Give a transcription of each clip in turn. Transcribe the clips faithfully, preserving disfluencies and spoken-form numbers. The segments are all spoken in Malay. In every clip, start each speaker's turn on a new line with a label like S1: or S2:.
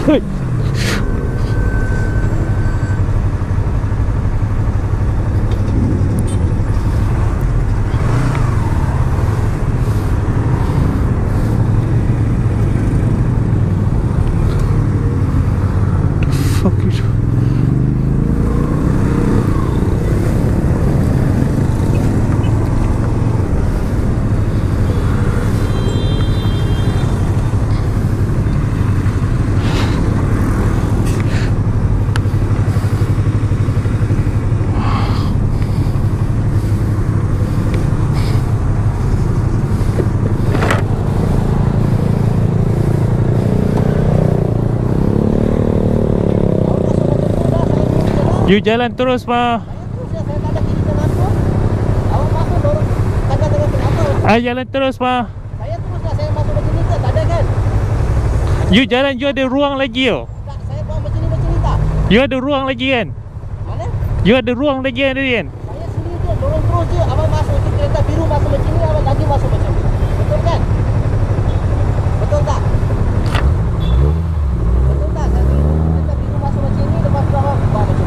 S1: You jalan terus, Ma. Ah, jalan terus, Ma.
S2: Saya terus lah, saya masuk macam ni ke? Tak ada kan?
S1: You jalan, you ada ruang lagi yo.
S2: Tak, saya buang macam ni macam ni tak?
S1: You ada ruang lagi kan?
S2: Mana?
S1: You ada ruang lagi kan tadi kan?
S2: Saya sendiri je, dorong terus je. Abang masuk ke kereta biru masuk macam ni, abang lagi masuk macam ni. Betul kan? Betul tak? Betul tak? Tadi kereta biru masuk macam ni, lepas tu abang buang macam ni.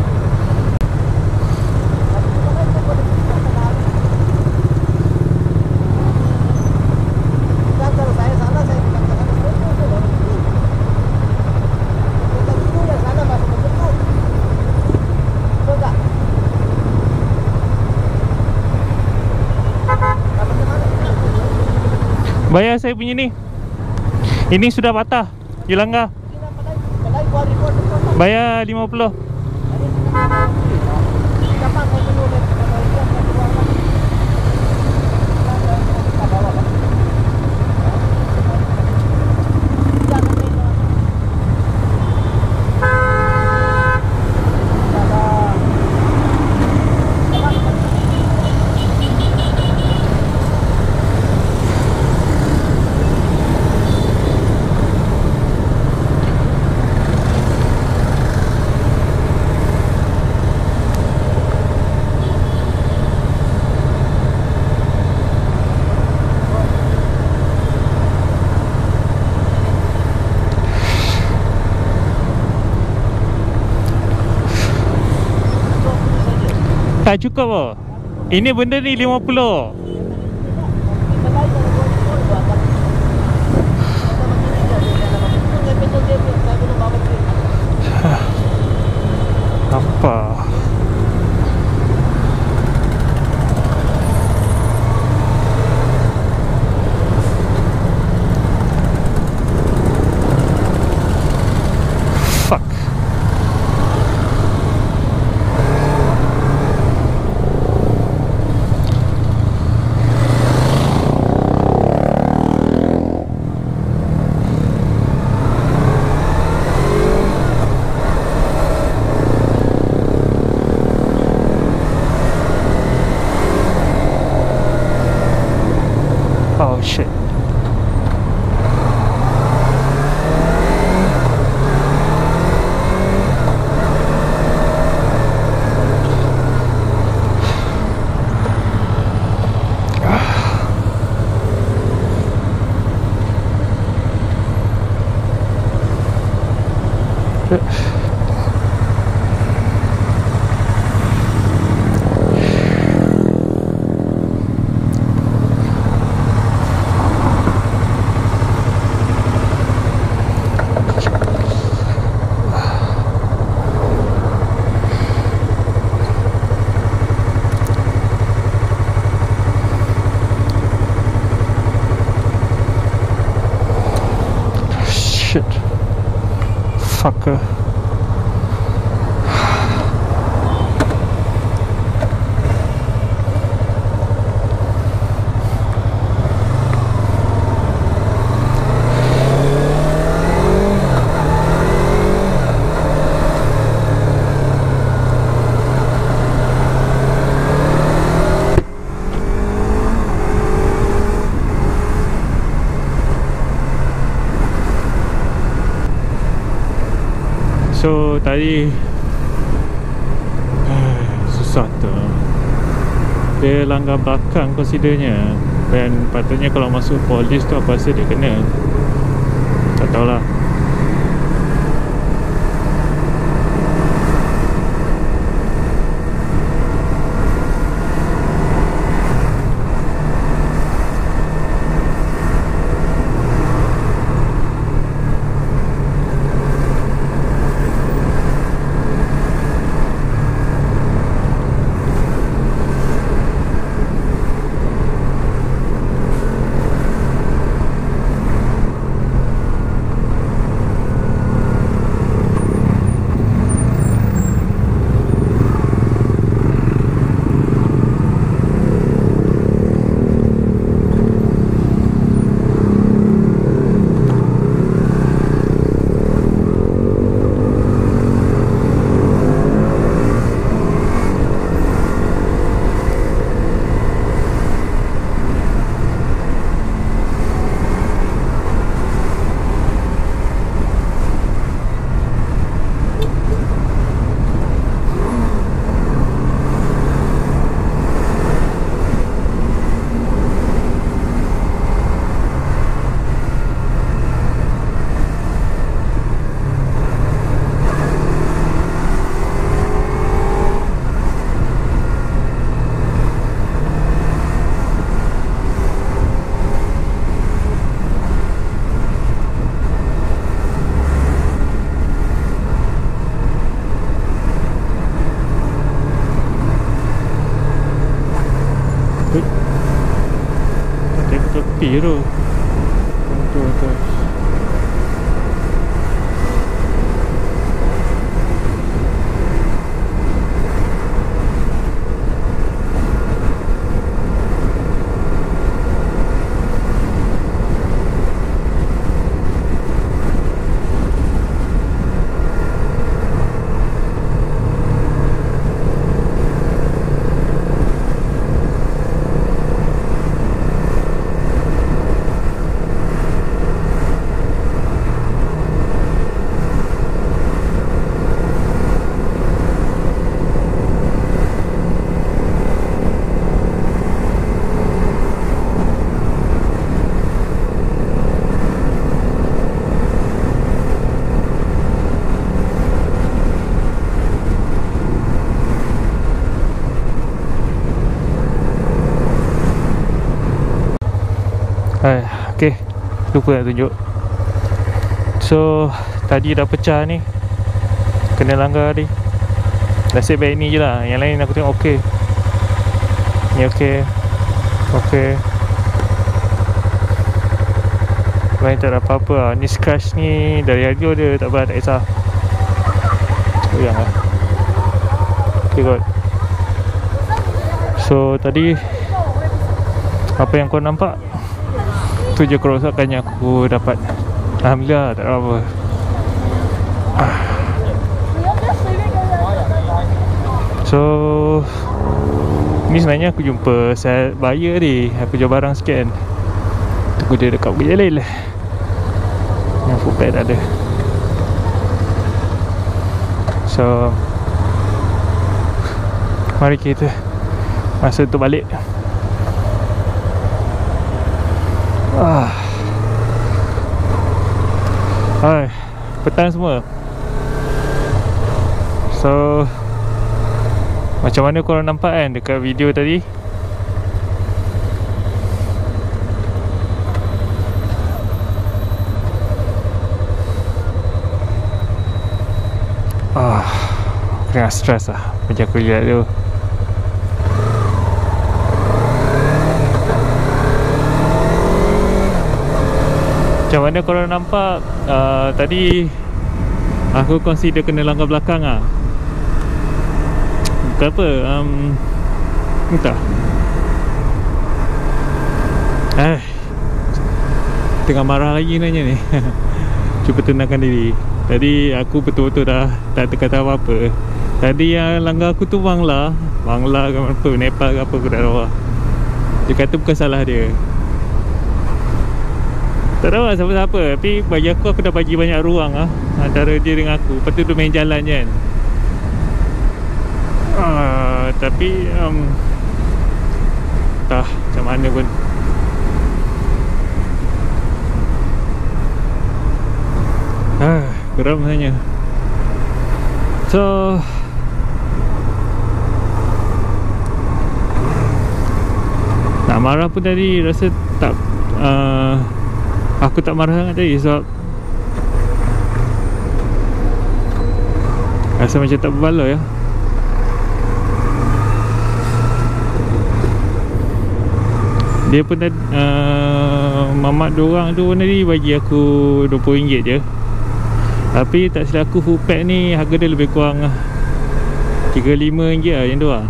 S1: Bayar saya punya ni. Ini sudah patah. You langgar. Bayar lima puluh. Tak cukup oh. Ini benda ni lima puluh. Apa? Fuck. Oh shit. Shit. Fucker. So tadi susah tu. Dia langgar belakang considernya. Dan patutnya kalau masuk polis tu apa rasa dia kena. Tak tahulah. biru. Betul betul. Hai, okay, lupa nak tunjuk. So tadi dah pecah ni, kena langgar ni. Nasib baik ni je lah. Yang lain aku tengok okay. Ni okay, okay. Lain tak ada apa-apa lah. Ni scratch ni dari radio dia, tak apa, tak kisah. Oh yang lah. Okay kot. So tadi apa yang kau nampak, tu je kerosakannya aku dapat. Alhamdulillah, tak ada apa. ah. So ni sebenarnya aku jumpa set buyer ni. Aku jual barang sikit kan. Tunggu dia dekat Bukit Jalil. Yang foodpad tak ada. So mari kita masa untuk balik. Ah. Hai, petang semua. So macam mana korang nampak kan dekat video tadi? Ah, kena stres lah. Macam aku lihat tu. Macam mana korang nampak uh, tadi aku consider kena langgar belakang lah. Bukan apa, um, entah. Eh, tengah marah lagi nanya ni. Cuba tenangkan diri. Tadi aku betul-betul dah tak terkata apa-apa. Tadi yang langgar aku tu Bangla. Bangla ke apa, Nepal ke apa, aku tak tahu lah. Dia kata bukan salah dia. Tak tahu lah siapa-siapa. Tapi bagi aku, aku dah bagi banyak ruang lah antara dia dengan aku. Lepas tu dia main jalan je kan. uh, Tapi um, entah macam mana pun. Ah, geram sebenarnya. So nak marah pun tadi rasa tak, uh, aku tak marah sangat tadi sebab rasa macam tak berbaloi ya. Dia pun tadi, uh, mamak diorang tu tadi bagi aku dua puluh ringgit je. Tapi tak silap aku, full pack ni harga dia lebih kurang tiga puluh lima ringgit lah macam tu lah.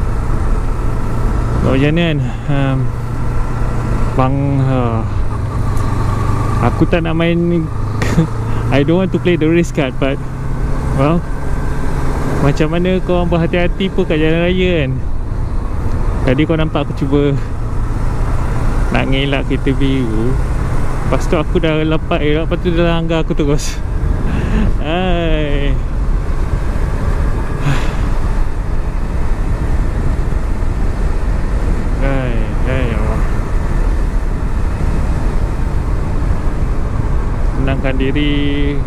S1: Macam mana kan, um, bang, uh, aku tak nak main I don't want to play the race card, but well, macam mana korang berhati-hati pun kat jalan raya kan. Tadi kau nampak aku cuba nak ngelak kereta biru. Lepas tu aku dah lepas elak, lepas tu dia langgar aku terus. Hai. Hai, hai Allah. Tenangkan diri.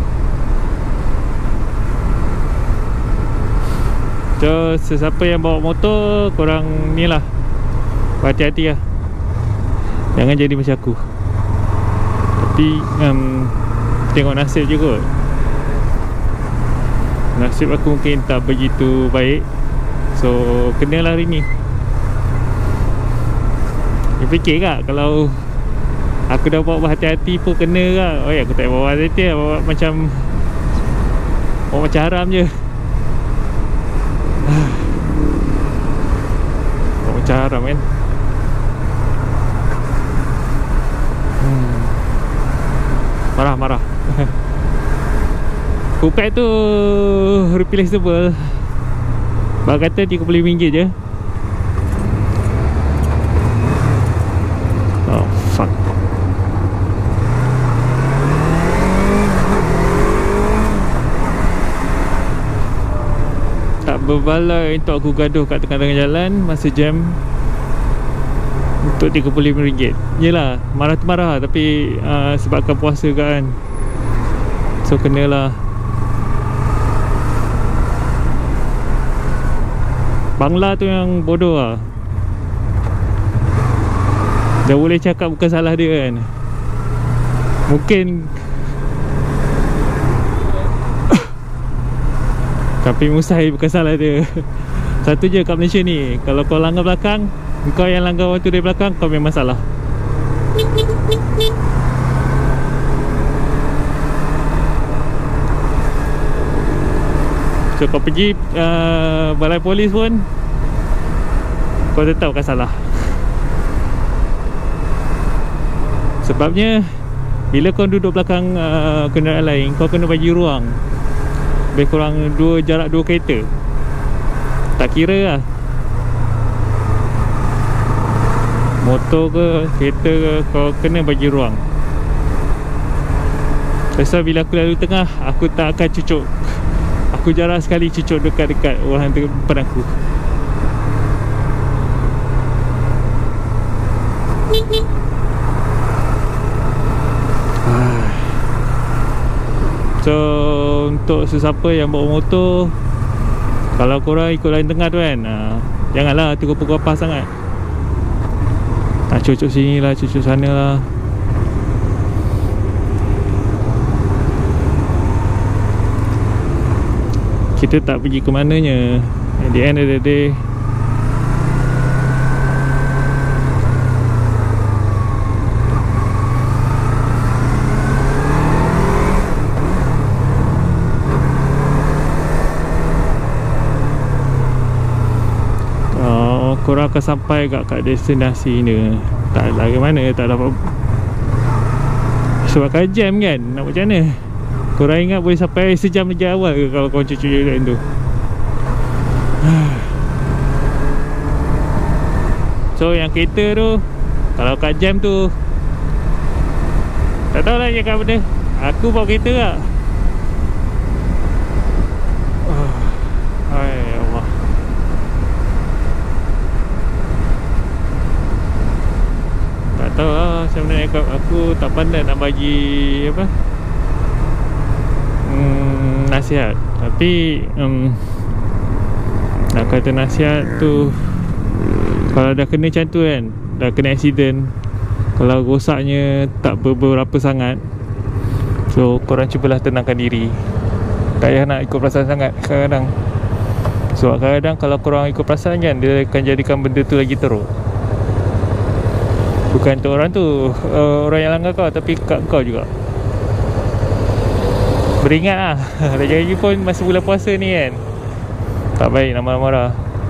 S1: So, sesiapa yang bawa motor, korang ni lah, hati-hati lah. Jangan jadi macam aku. Tapi um, tengok nasib je kot. Nasib aku mungkin tak begitu baik. So kenalah hari ni. Dia fikir tak kalau Aku dah bawa berhati-hati pun kena lah. Oh ya, aku tak bawa hati-hati lah. Bawa macam bawa macam haram je. Bawa macam haram kan. hmm. Marah, marah. Full pack tu replaceable. Bang kata tiga puluh ringgit je. Oh fuck. Tak berbaloi untuk aku gaduh kat tengah-tengah jalan masa jam untuk tiga puluh lima ringgit. Yelah, marah tu marah tapi uh, sebabkan puasa kan, so kenalah. Bangla tu yang bodoh lah. Dah boleh cakap bukan salah dia kan. Mungkin tapi mustahil bukan salah dia. Satu je kat Malaysia ni, kalau kau langgar belakang, kau yang langgar orang tu dari belakang, kau memang salah. So kau pergi uh, balai polis pun, kau tetap akan salah. Sebabnya bila kau duduk belakang uh, kenderaan lain, kau kena bagi ruang lebih kurang dua, jarak dua kereta. Tak kira lah motor ke kereta ke, kau kena bagi ruang. Pasal bila aku lalu tengah, aku tak akan cucuk. Aku jarang sekali cucuk dekat-dekat orang depan aku. So untuk sesiapa yang bawa motor, kalau korang ikut lain tengah tu kan, uh, janganlah tunggu pukul apa sangat. Tak cucuk sini lah, cucuk sana lah. Kita tak pergi ke mananya. At the end of the day, oh, korang akan sampai kat, kat destinasi ni. Tak lagi mana, tak dapat. Sebab jam kan, nak macam mana? Korang ingat boleh sampai sejam lagi awal ke kalau korang cucuk kat tu? So yang kereta tu, kalau kat jam tu, tak tahulah dia kat benda. Aku bawa kereta lah. Hai Allah. Tak tahu lah macam mana nak, aku tak pandai nak bagi apa, hmm, nasihat. Tapi um, nak kata nasihat tu, kalau dah kena macam tu kan, dah kena accident, kalau rosaknya tak beberapa sangat, so korang cubalah tenangkan diri. Tak payah nak ikut perasaan sangat kadang-kadang. So kadang-kadang kalau korang ikut perasaan kan, dia akan jadikan benda tu lagi teruk. Bukan untuk orang tu, uh, orang yang langgar kau, tapi kat kau juga. Beringat lah. Lagi-lagi pun masa bulan puasa ni kan, tak baik nak marah-marah.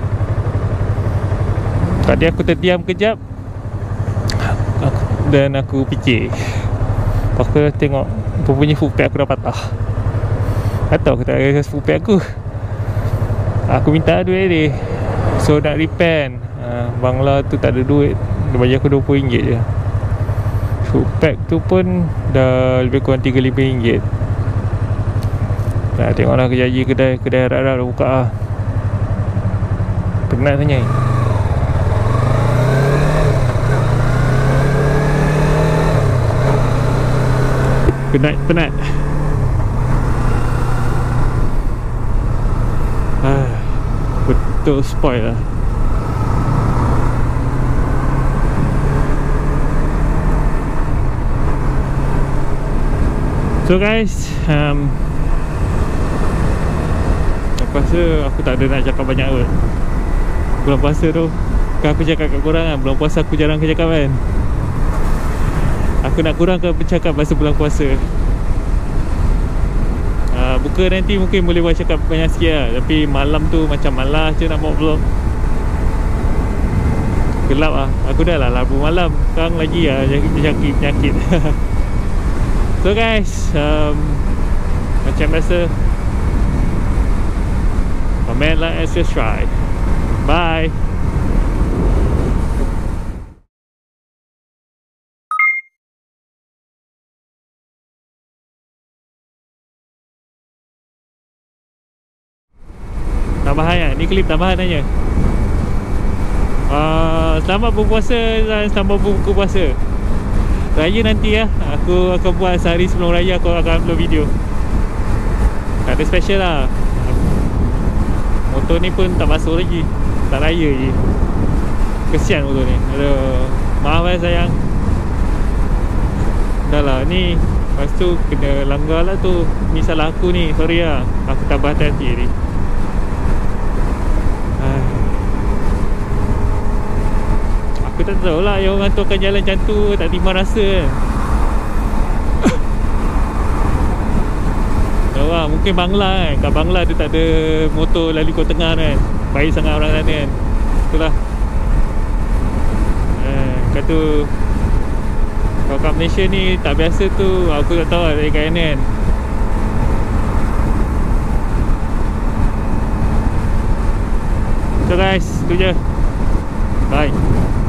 S1: Tadi aku terdiam kejap aku, dan aku fikir, aku tengok punya full pack aku dah patah. Tak tahu aku tak ada full pack aku. Aku minta duit dia, so nak repair. uh, Bangla tu tak ada duit, dia bagi aku dua puluh ringgit je. Full pack tu pun dah lebih kurang tiga puluh lima ringgit. Nak tengoklah kerja kedai Kedai harap-harap dah buka lah. Penat sebenarnya. Penat, penat. ah, Betul spoil lah. So guys, um, aku rasa aku tak ada nak cakap banyak kot. Bulan puasa tu, kan aku cakap kat korang kan, bulan puasa aku jarang aku cakap kan. Aku nak kurangkan bercakap masa bulan puasa. uh, Buka nanti mungkin boleh buat cakap banyak sikit lah. Tapi malam tu macam malas je nak buat vlog. Gelap lah. Aku dah lah labu malam. Sekarang lagi lah jangkit penyakit. So guys, um, macam biasa, comment, like and subscribe. Bye. Tambahan ya, ni klip tambahan aja. Uh, selamat berpuasa dan selamat berbuka puasa. Raya nanti ya, aku akan buat sehari sebelum raya aku akan upload video. Tak ada special lah. Motor ni pun tak basuh lagi. Tak raya je. Kesian motor ni. Aduh, maaf eh sayang. Dah lah ni. Lepas tu kena langgar lah tu. Ni salah aku ni, sorry lah. Aku tak berhati-hati ni. Aku tak tahu lah yang orang tu akan jalan macam tu. Tak terima rasa kan. Tahu lah, mungkin Bangla kan. Kat Bangla tu tak ada motor lalu kau tengah kan. Baik sangat orang sana kan. Itulah eh, kata kalau kat Malaysia ni tak biasa tu. Aku tak tahu lah dari kat mana kan. So guys, tu je. Bye.